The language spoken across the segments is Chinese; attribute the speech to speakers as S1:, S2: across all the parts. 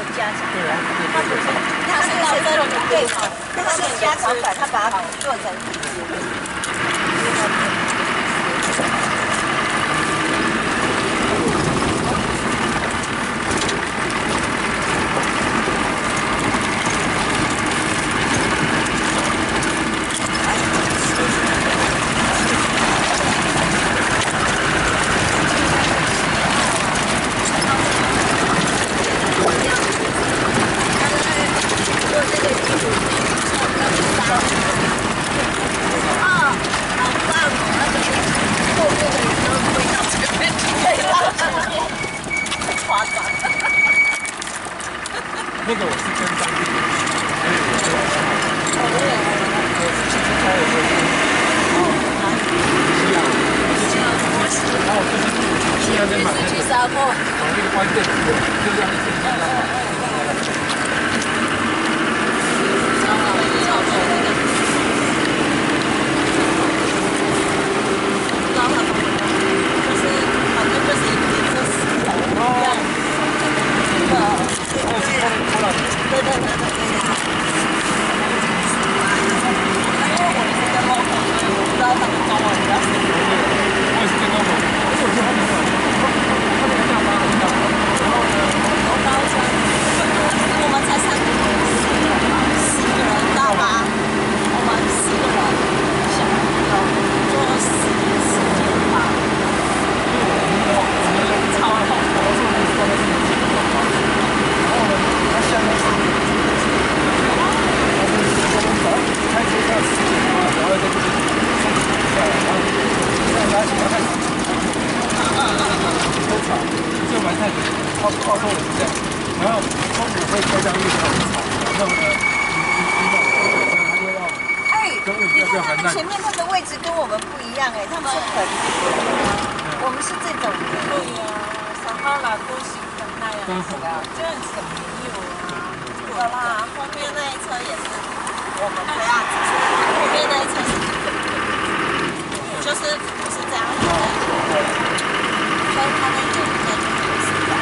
S1: 加强版，
S2: 它不是，它是到这种对手，它是加强版，它把它做成一支。
S3: 那个我是跟当地人，所以我就其实开的时候然后就是西安在买那个从那个关店就这样一直这样买。澳洲也是这样，然后中午会开上一个草，然后呢，
S2: 前面他的位置跟我们不一样哎，他们是横的，我们是这种。对呀，撒哈拉都是横那样子的，这样子没有啊。有啦，后面那一车也是我们这样子，后面那一车是就是不是这样子的，所以他那个应该就不是这样。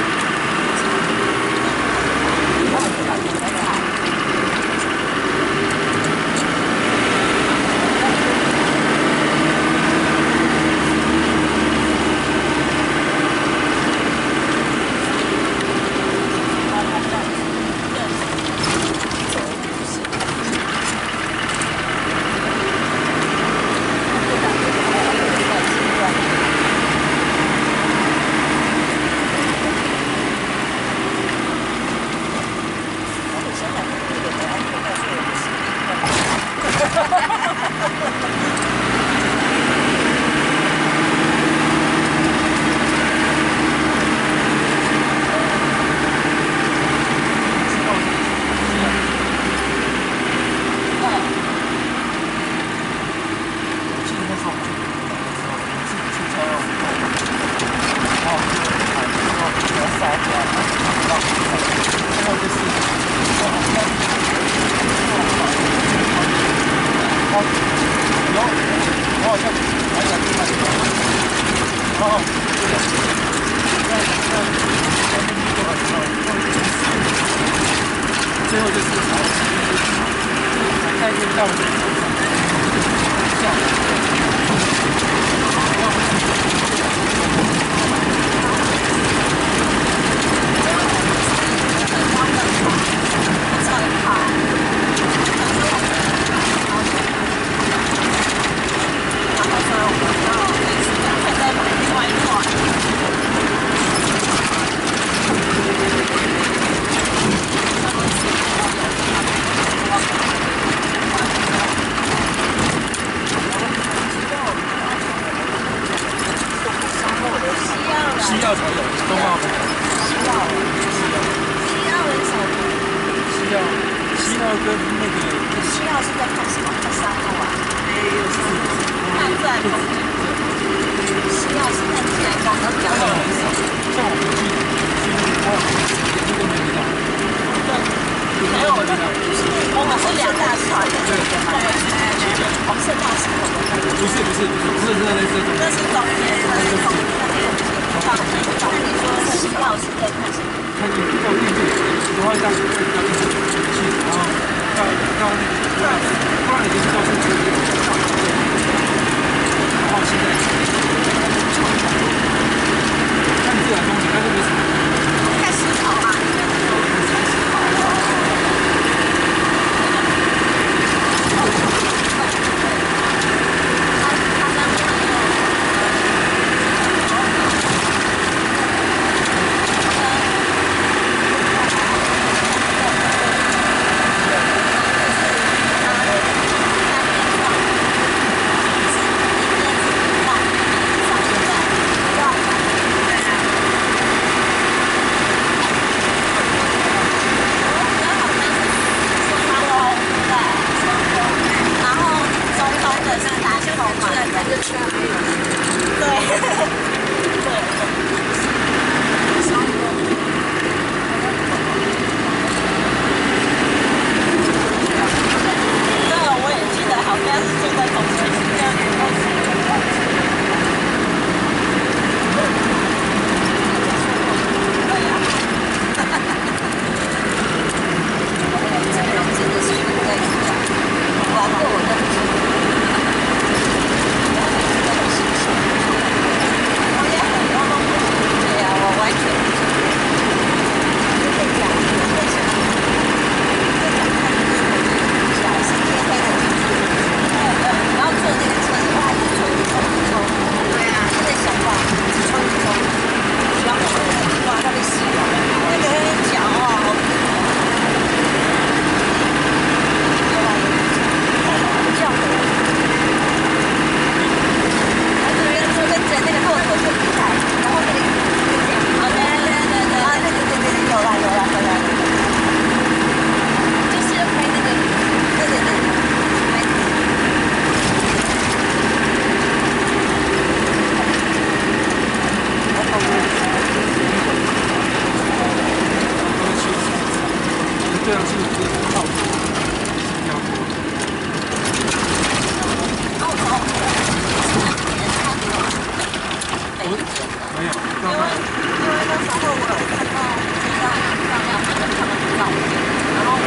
S3: 最后就是带进到西药才有，冬奥没有。
S2: 西药很少。
S3: 西药跟那个。
S2: 西药是在看什么？看沙漠啊？看自然风景。西药是看自然风景比较多。
S3: 像我们去这个没有。
S2: 没有，我们是两大船。对，红色大石头。
S3: 不是那是。
S2: 那是冬天，那是冬天。那你说西药是在看什么？
S3: 看运动。 的话，让会比较清晰，然后到那个不然已经到处都有大小便，然后现在看自然风景，但是没什么。
S2: 看石头啊，
S3: 这样是澳洲，新加坡。
S2: 澳洲，
S3: 没有，
S2: 因为那时候我有看到放亮他们的照片，然后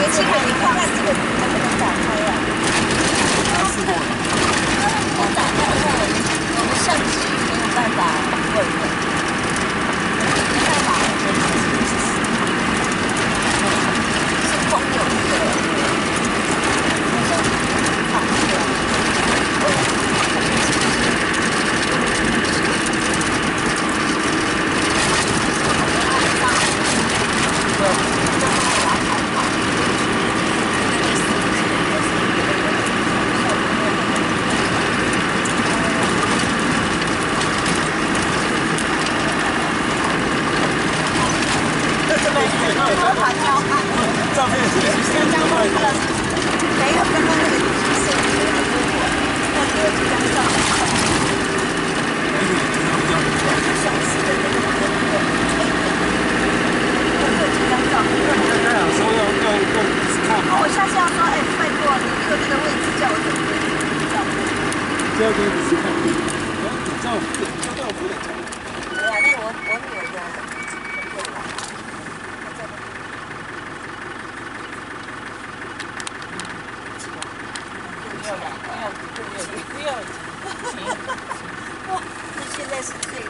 S2: 青海，你看看这个能不能打开呀？
S3: 试过了。
S2: 我打开的话，我们相机没有办法稳的，没办法，是空有的，好像放出来。
S3: 照片是先交换的，
S2: 没有刚刚那个是那个这张照，小时的那个这张照片。
S3: 那你刚才说要看好。
S2: 我下次要说，哎，拜托，你这个位置叫我怎么照片？
S3: 第二天你是看，照到不能讲。
S2: 对啊，那我女儿的会来。不要，哇，你现在是最